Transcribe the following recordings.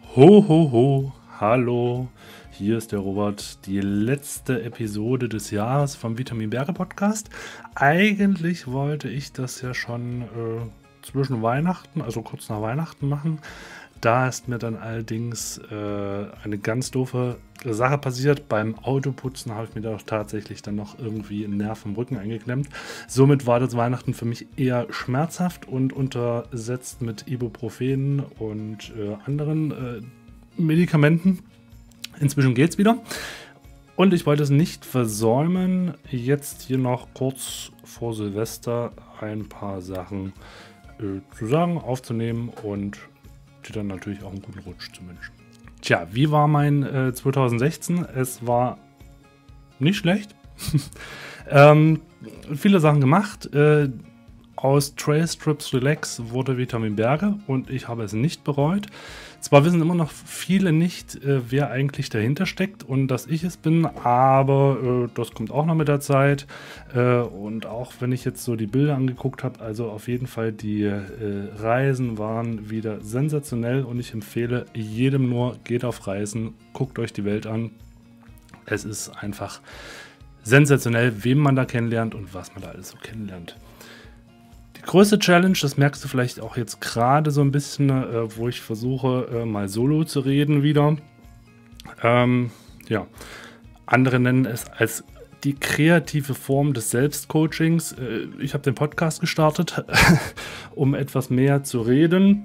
Ho, ho, ho, hallo, hier ist der Robert, die letzte Episode des Jahres vom Vitamin Berge Podcast. Eigentlich wollte ich das ja schon zwischen Weihnachten, also kurz nach Weihnachten machen. Da ist mir dann allerdings eine ganz doofe Sache passiert. Beim Autoputzen habe ich mir da auch tatsächlich dann noch irgendwie einen Nerv im Rücken eingeklemmt. Somit war das Weihnachten für mich eher schmerzhaft und untersetzt mit Ibuprofen und anderen Medikamenten. Inzwischen geht's wieder. Und ich wollte es nicht versäumen, jetzt hier noch kurz vor Silvester ein paar Sachen zu sagen, aufzunehmen und dir dann natürlich auch einen guten Rutsch zu wünschen. Tja, wie war mein 2016? Es war nicht schlecht. Viele Sachen gemacht. Aus Trailstrips Relax wurde Vitamin Berge und ich habe es nicht bereut. Zwar wissen immer noch viele nicht, wer eigentlich dahinter steckt und dass ich es bin, aber das kommt auch noch mit der Zeit. Und auch wenn ich jetzt so die Bilder angeguckt habe, also auf jeden Fall die Reisen waren wieder sensationell und ich empfehle jedem nur, geht auf Reisen, guckt euch die Welt an. Es ist einfach sensationell, wen man da kennenlernt und was man da alles so kennenlernt. Die größte Challenge, das merkst du vielleicht auch jetzt gerade so ein bisschen, wo ich versuche, mal solo zu reden wieder. Ja, andere nennen es als die kreative Form des Selbstcoachings. Ich habe den Podcast gestartet, um etwas mehr zu reden.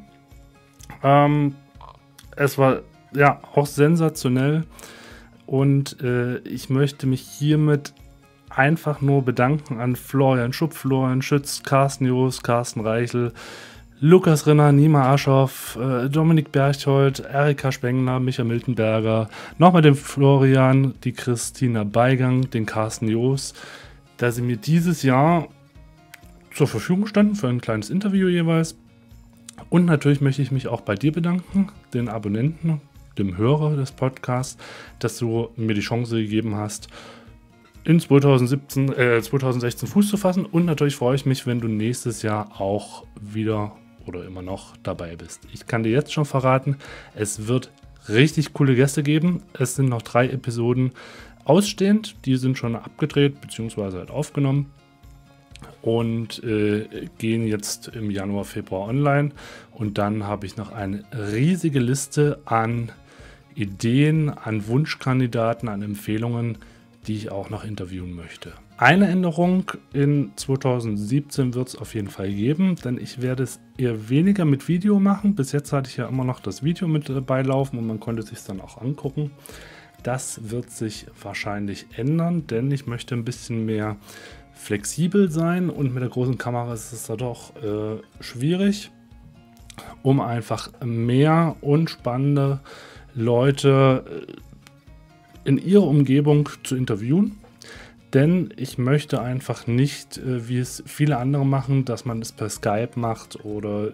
Es war ja auch sensationell und ich möchte mich hiermit einfach nur bedanken an Florian Schupp, Florian Schütz, Carsten Joos, Carsten Reichel, Lukas Rinner, Nima Aschoff, Dominik Berchtold, Erika Spengler, Micha Miltenberger, nochmal den Florian, die Christina Beigang, den Carsten Joos, dass sie mir dieses Jahr zur Verfügung standen für ein kleines Interview jeweils. Und natürlich möchte ich mich auch bei dir bedanken, den Abonnenten, dem Hörer des Podcasts, dass du mir die Chance gegeben hast, in 2016 Fuß zu fassen. Und natürlich freue ich mich, wenn du nächstes Jahr auch wieder oder immer noch dabei bist. Ich kann dir jetzt schon verraten, es wird richtig coole Gäste geben. Es sind noch 3 Episoden ausstehend. Die sind schon abgedreht bzw. halt aufgenommen und gehen jetzt im Januar, Februar online. Und dann habe ich noch eine riesige Liste an Ideen, an Wunschkandidaten, an Empfehlungen, die ich auch noch interviewen möchte. Eine Änderung in 2017 wird es auf jeden Fall geben, denn ich werde es eher weniger mit Video machen. Bis jetzt hatte ich ja immer noch das Video mit dabei laufen und man konnte es sich dann auch angucken. Das wird sich wahrscheinlich ändern, denn ich möchte ein bisschen mehr flexibel sein und mit der großen Kamera ist es da doch schwierig, um einfach mehr und spannende Leute in ihrer Umgebung zu interviewen, denn ich möchte einfach nicht, wie es viele andere machen, dass man es per Skype macht oder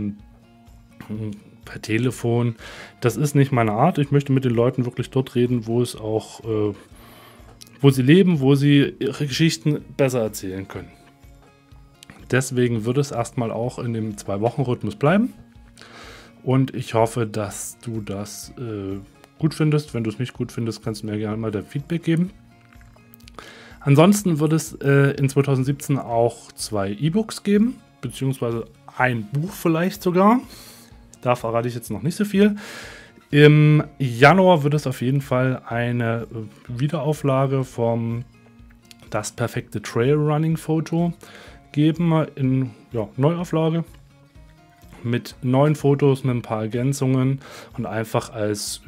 per Telefon. Das ist nicht meine Art. Ich möchte mit den Leuten wirklich dort reden, wo es auch, wo sie leben, wo sie ihre Geschichten besser erzählen können. Deswegen wird es erstmal auch in dem 2-Wochen-Rhythmus bleiben und ich hoffe, dass du das gut findest. Wenn du es nicht gut findest, kannst du mir gerne mal dein Feedback geben. Ansonsten wird es in 2017 auch 2 E-Books geben, beziehungsweise ein Buch vielleicht sogar. Da verrate ich jetzt noch nicht so viel. Im Januar wird es auf jeden Fall eine Wiederauflage vom Das perfekte Trailrunning-Foto geben in Neuauflage. Mit 9 Fotos, mit ein paar Ergänzungen und einfach als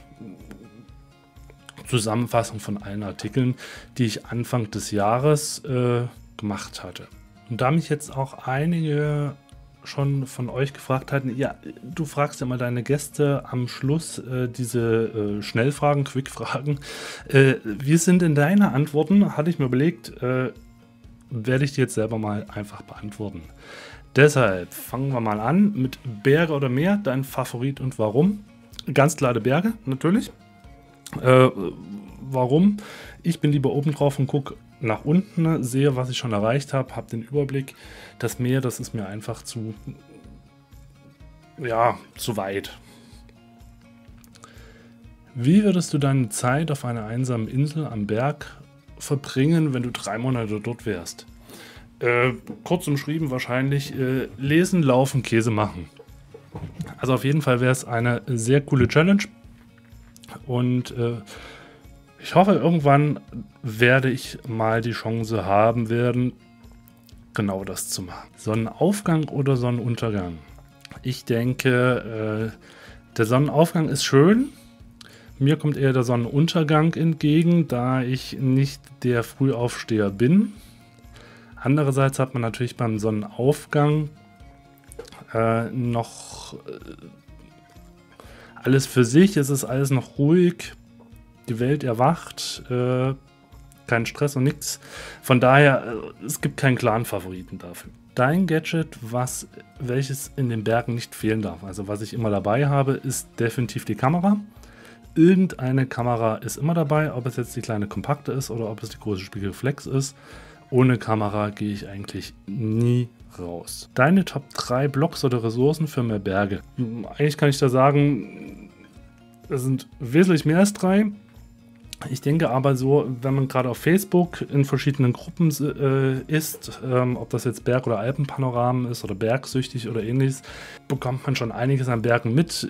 Zusammenfassung von allen Artikeln, die ich Anfang des Jahres gemacht hatte. Und da mich jetzt auch einige schon von euch gefragt hatten, ja, du fragst ja mal deine Gäste am Schluss diese Schnellfragen, Quickfragen. Wie sind denn deine Antworten? Hatte ich mir überlegt, werde ich die jetzt selber mal einfach beantworten. Deshalb fangen wir mal an mit Berge oder Meer, dein Favorit und warum? Ganz klare Berge, natürlich. Warum? Ich bin lieber oben drauf und gucke nach unten, sehe, was ich schon erreicht habe, habe den Überblick. Das Meer, das ist mir einfach zu weit. Wie würdest du deine Zeit auf einer einsamen Insel am Berg verbringen, wenn du 3 Monate dort wärst? Kurz umschrieben wahrscheinlich lesen, laufen, Käse machen. Also auf jeden Fall wäre es eine sehr coole Challenge und ich hoffe, irgendwann werde ich mal die Chance haben werden, genau das zu machen. Sonnenaufgang oder Sonnenuntergang? Ich denke, der Sonnenaufgang ist schön. Mir kommt eher der Sonnenuntergang entgegen, da ich nicht der Frühaufsteher bin. Andererseits hat man natürlich beim Sonnenaufgang noch alles für sich. Es ist alles noch ruhig. Die Welt erwacht. Kein Stress und nichts. Von daher, es gibt keinen klaren Favoriten dafür. Dein Gadget, welches in den Bergen nicht fehlen darf, also was ich immer dabei habe, ist definitiv die Kamera. Irgendeine Kamera ist immer dabei, ob es jetzt die kleine kompakte ist oder ob es die große Spiegelreflex ist. Ohne Kamera gehe ich eigentlich nie raus. Deine Top 3 Blocks oder Ressourcen für mehr Berge? Eigentlich kann ich da sagen, es sind wesentlich mehr als 3. Ich denke aber so, wenn man gerade auf Facebook in verschiedenen Gruppen ist, ob das jetzt Berg- oder Alpenpanoramen ist oder bergsüchtig oder ähnliches, bekommt man schon einiges an Bergen mit.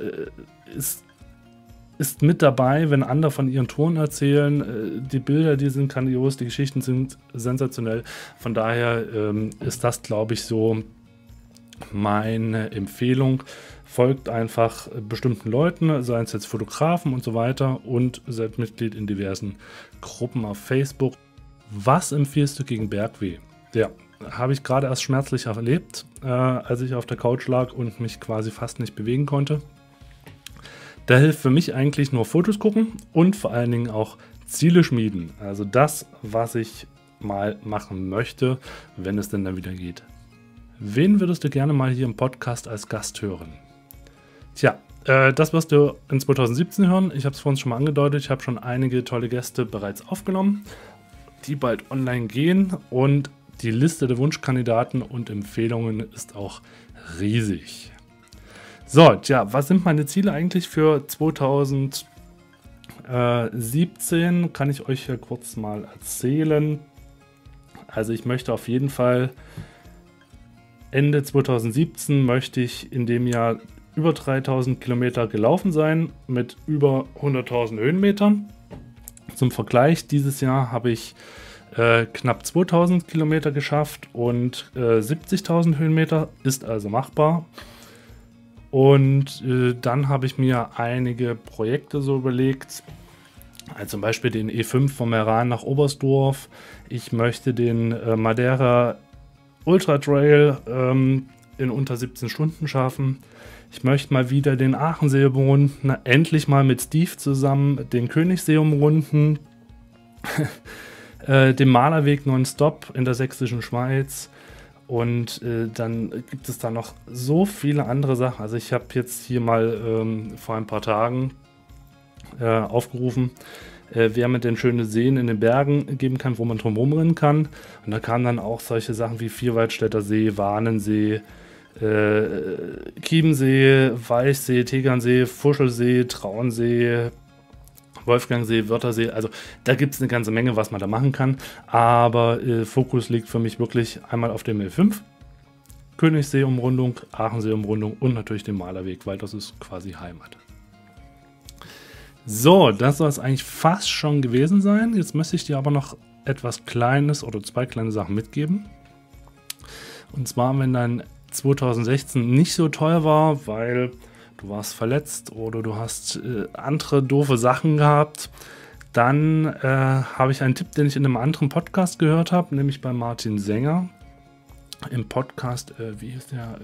Ist mit dabei, wenn andere von ihren Touren erzählen. Die Bilder, die sind grandios, die Geschichten sind sensationell. Von daher ist das, glaube ich, so meine Empfehlung. Folgt einfach bestimmten Leuten, seien es jetzt Fotografen und so weiter und seid Mitglied in diversen Gruppen auf Facebook. Was empfiehlst du gegen Bergweh? Ja, habe ich gerade erst schmerzlich erlebt, als ich auf der Couch lag und mich quasi fast nicht bewegen konnte. Da hilft für mich eigentlich nur Fotos gucken und vor allen Dingen auch Ziele schmieden. Also das, was ich mal machen möchte, wenn es denn dann wieder geht. Wen würdest du gerne mal hier im Podcast als Gast hören? Tja, das wirst du in 2017 hören. Ich habe es vorhin schon mal angedeutet. Ich habe schon einige tolle Gäste bereits aufgenommen, die bald online gehen. Und die Liste der Wunschkandidaten und Empfehlungen ist auch riesig. So, tja, was sind meine Ziele eigentlich für 2017? Kann ich euch ja kurz mal erzählen. Also ich möchte auf jeden Fall Ende 2017 möchte ich in dem Jahr über 3000 Kilometer gelaufen sein mit über 100.000 Höhenmetern. Zum Vergleich, dieses Jahr habe ich knapp 2000 Kilometer geschafft und 70.000 Höhenmeter ist also machbar. Und dann habe ich mir einige Projekte so überlegt, also zum Beispiel den E5 vom Meran nach Oberstdorf. Ich möchte den Madeira Ultra Trail in unter 17 Stunden schaffen. Ich möchte mal wieder den Aachensee umrunden, endlich mal mit Steve zusammen den Königssee umrunden, den Malerweg nonstop in der sächsischen Schweiz. Und dann gibt es da noch so viele andere Sachen. Also ich habe jetzt hier mal vor ein paar Tagen aufgerufen, wer mir denn schöne Seen in den Bergen geben kann, wo man drumherum rennen kann. Und da kamen dann auch solche Sachen wie Vierwaldstätter See, Warnensee, Chiemsee, Weichsee, Tegernsee, Fuschelsee, Traunsee, Wolfgangsee, Wörthersee. Also da gibt es eine ganze Menge, was man da machen kann. Aber Fokus liegt für mich wirklich einmal auf dem E5, Königssee-Umrundung, Aachensee-Umrundung und natürlich den Malerweg, weil das ist quasi Heimat. So, das soll es eigentlich fast schon gewesen sein. Jetzt möchte ich dir aber noch etwas Kleines oder 2 kleine Sachen mitgeben. Und zwar, wenn dein 2016 nicht so toll war, weil du warst verletzt oder du hast andere doofe Sachen gehabt, dann habe ich einen Tipp, den ich in einem anderen Podcast gehört habe, nämlich bei Martin Sänger. Im Podcast, wie hieß der?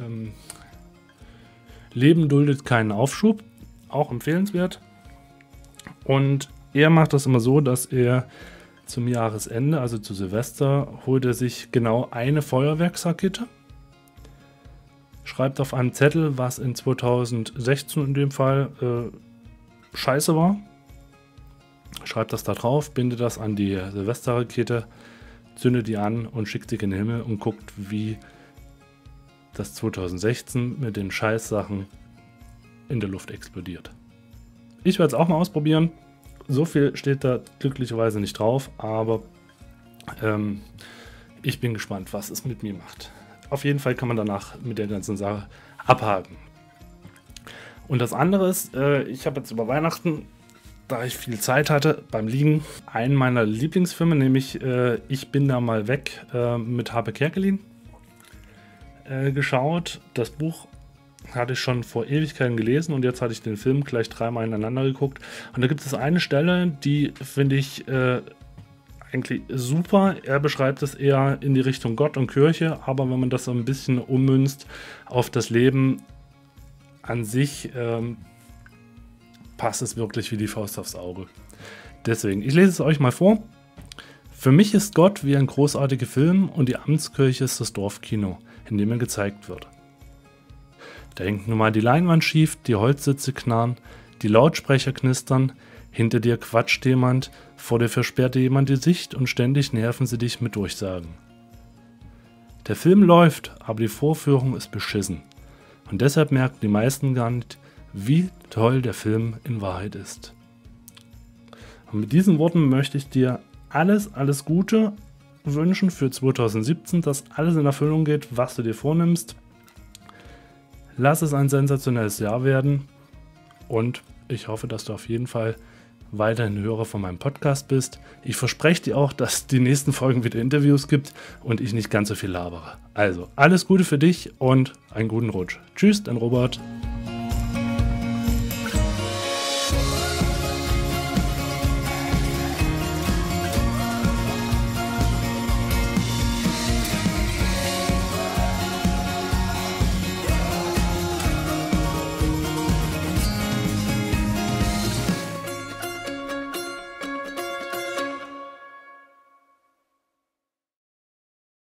Leben duldet keinen Aufschub. Auch empfehlenswert. Und er macht das immer so, dass er zum Jahresende, also zu Silvester, holt er sich genau eine Feuerwerksrakete, schreibt auf einen Zettel, was in 2016 in dem Fall scheiße war, schreibt das da drauf, bindet das an die Silvesterrakete, zündet die an und schickt sie in den Himmel und guckt, wie das 2016 mit den Scheißsachen in der Luft explodiert. Ich werde es auch mal ausprobieren. So viel steht da glücklicherweise nicht drauf, aber ich bin gespannt, was es mit mir macht. Auf jeden Fall kann man danach mit der ganzen Sache abhaken. Und das andere ist, ich habe jetzt über Weihnachten, da ich viel Zeit hatte beim Liegen, einen meiner Lieblingsfilme, nämlich Ich bin da mal weg mit Harpe Kerkeling geschaut. Das Buch hatte ich schon vor Ewigkeiten gelesen und jetzt hatte ich den Film gleich 3-mal ineinander geguckt. Und da gibt es eine Stelle, die finde ich eigentlich super. Er beschreibt es eher in die Richtung Gott und Kirche, aber wenn man das so ein bisschen ummünzt auf das Leben an sich, passt es wirklich wie die Faust aufs Auge. Deswegen, ich lese es euch mal vor. Für mich ist Gott wie ein großartiger Film und die Amtskirche ist das Dorfkino, in dem er gezeigt wird. Da hängt nun mal die Leinwand schief, die Holzsitze knarren, die Lautsprecher knistern, hinter dir quatscht jemand, vor dir versperrt dir jemand die Sicht und ständig nerven sie dich mit Durchsagen. Der Film läuft, aber die Vorführung ist beschissen. Und deshalb merken die meisten gar nicht, wie toll der Film in Wahrheit ist. Und mit diesen Worten möchte ich dir alles Gute wünschen für 2017, dass alles in Erfüllung geht, was du dir vornimmst. Lass es ein sensationelles Jahr werden und ich hoffe, dass du auf jeden Fall weiterhin Hörer von meinem Podcast bist. Ich verspreche dir auch, dass die nächsten Folgen wieder Interviews gibt und ich nicht ganz so viel labere. Also, alles Gute für dich und einen guten Rutsch. Tschüss, dein Robert.